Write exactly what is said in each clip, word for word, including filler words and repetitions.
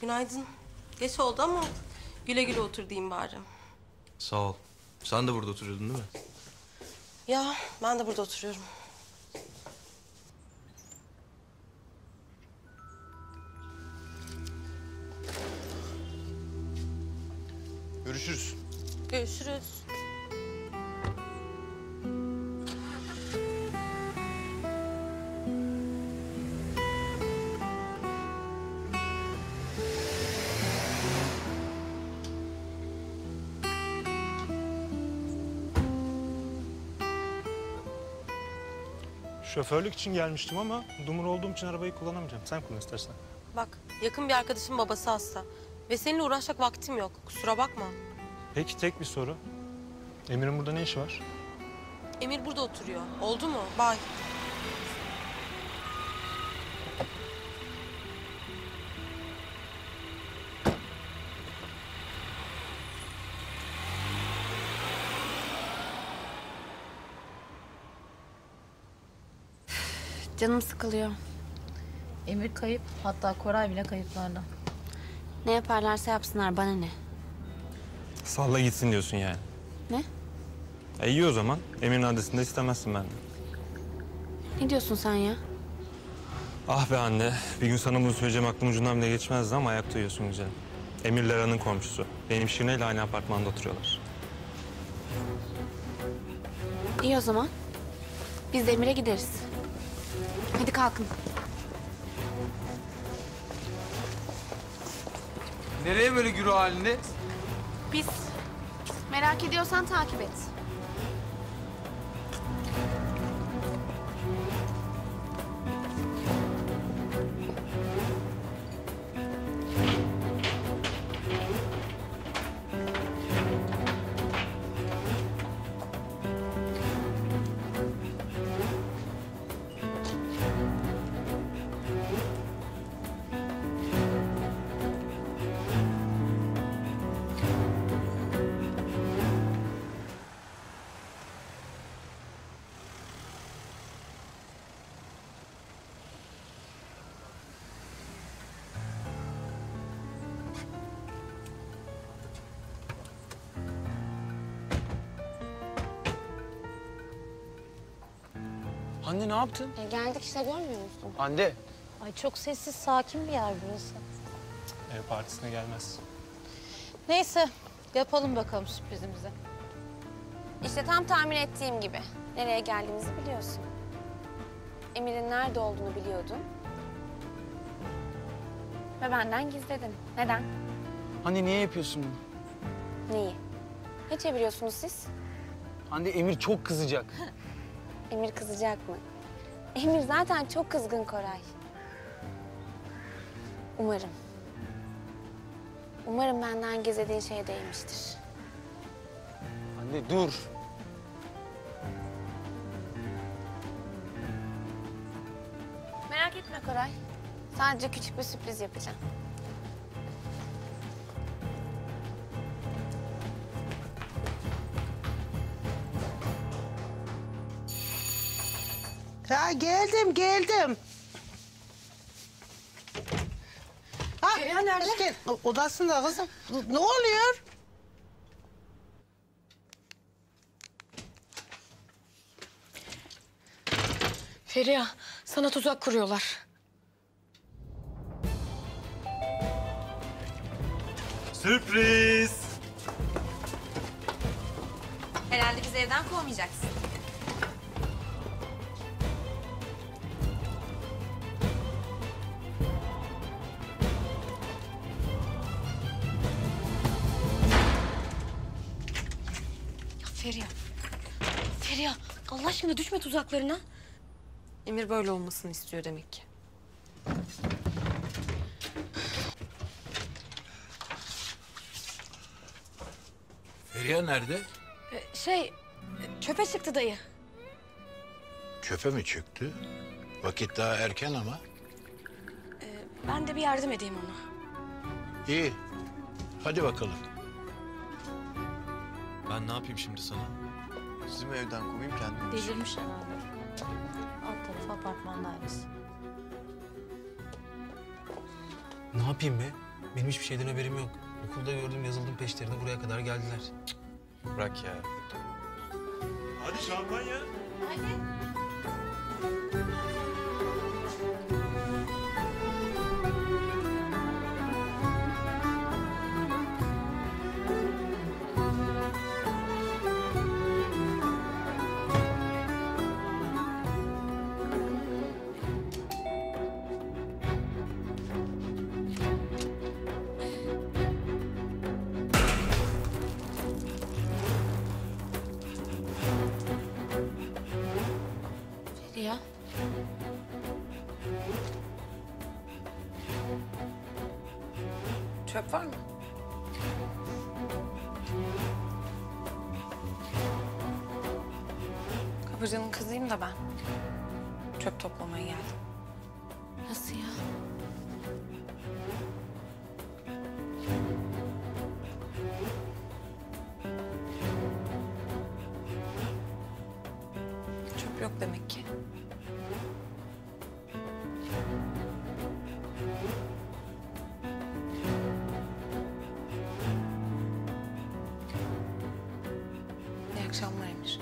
Günaydın. Geç oldu ama güle güle otur diyeyim bari. Sağ ol. Sen de burada oturuyordun değil mi? Ya ben de burada oturuyorum. Görüşürüz. Görüşürüz. Şoförlük için gelmiştim ama dumur olduğum için arabayı kullanamayacağım. Sen kullan istersen. Bak yakın bir arkadaşım babası hasta. Ve seninle uğraşacak vaktim yok. Kusura bakma. Peki tek bir soru. Emir'in burada ne işi var? Emir burada oturuyor. Oldu mu? Bye. Canım sıkılıyor. Emir kayıp, hatta Koray bile kayıplarda. Ne yaparlarsa yapsınlar, bana ne? Salla gitsin diyorsun yani. Ne? E iyi o zaman. Emir'in adresini de istemezsin benden. Ne diyorsun sen ya? Ah be anne. Bir gün sana bunu söyleyeceğim aklım ucundan bile geçmezdi ama ayakta uyuyorsun güzelim. Emir Lara'nın komşusu. Benim Şirine ile aynı apartmanda oturuyorlar. İyi o zaman. Biz de Emir'e gideriz. Hadi kalkın. Nereye böyle güruh halinde? Biz. Merak ediyorsan takip et. Hande ne yaptın? E, geldik işte, görmüyor musun? Hande. Ay çok sessiz, sakin bir yer burası. Ev partisine gelmez. Neyse, yapalım bakalım sürprizimizi. İşte tam tahmin ettiğim gibi. Nereye geldiğimizi biliyorsun. Emir'in nerede olduğunu biliyordun. Ve benden gizledin. Neden? Hande niye yapıyorsun bunu? Neyi? Ne çeviriyorsunuz siz? Hande Emir çok kızacak. Emir kızacak mı? Emir zaten çok kızgın Koray. Umarım. Umarım benden gizlediğin şeye değmiştir. Hande dur. Merak etme Koray. Sadece küçük bir sürpriz yapacağım. Ha geldim geldim. Ha, Feriha nerede? Gel. Odasında kızım. Ne oluyor? Feriha, sana tuzak kuruyorlar. Sürpriz! Herhalde bizi evden kovmayacaksın. Ya Feriha, Feriha Allah aşkına düşme tuzaklarına. Emir böyle olmasını istiyor demek ki. Feriha nerede? Ee, şey, çöpe çıktı dayı. Çöpe mi çıktı? Vakit daha erken ama. Ben de bir yardım edeyim ona. İyi. Hadi bakalım. Ben ne yapayım şimdi sana? Sizi mi evden kovayım kendimi? Delirmiş herhalde. Alt tarafı apartman dairesi. Ne yapayım be? Benim hiçbir şeyden haberim yok. Okulda gördüm, yazıldım peşlerine, buraya kadar geldiler. Bırak ya. Hadi şampanya. Feriha. Çöp var mı? Kapıcının kızıyım da ben. Çöp toplamaya geldim. Nasıl ya? Çöp yok demek ki. İyi akşamlar Emir.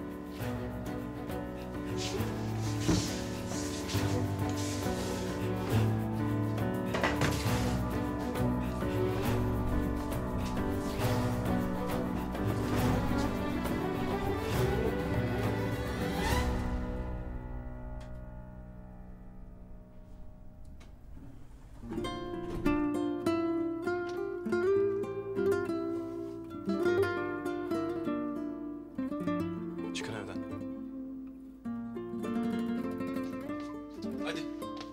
Çıkın evden. Hadi.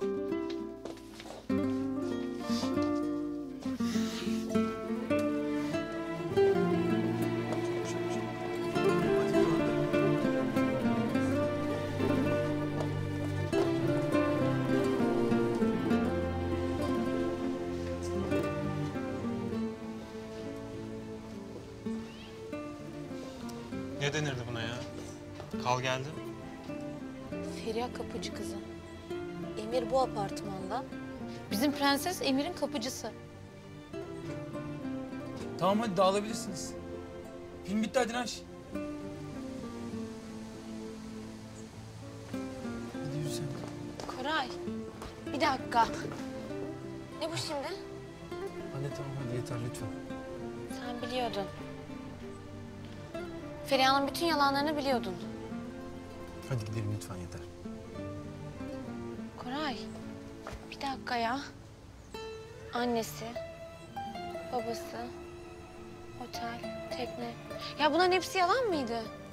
Ne denirdi buna ya? Kal geldi. Feriha kapıcı kızı. Emir bu apartmanda. Bizim prenses Emir'in kapıcısı. Tamam hadi dağılabilirsiniz. Film bitti, hadi Naş. Hadi yürü sen. Koray, bir dakika. Ne bu şimdi? Anne tamam hadi yeter lütfen. Sen biliyordun. Feriha'nın bütün yalanlarını biliyordun. Hadi gidelim lütfen, yeter. Koray, bir dakika ya. Annesi, babası, otel, tekne. Ya bunların hepsi yalan mıydı?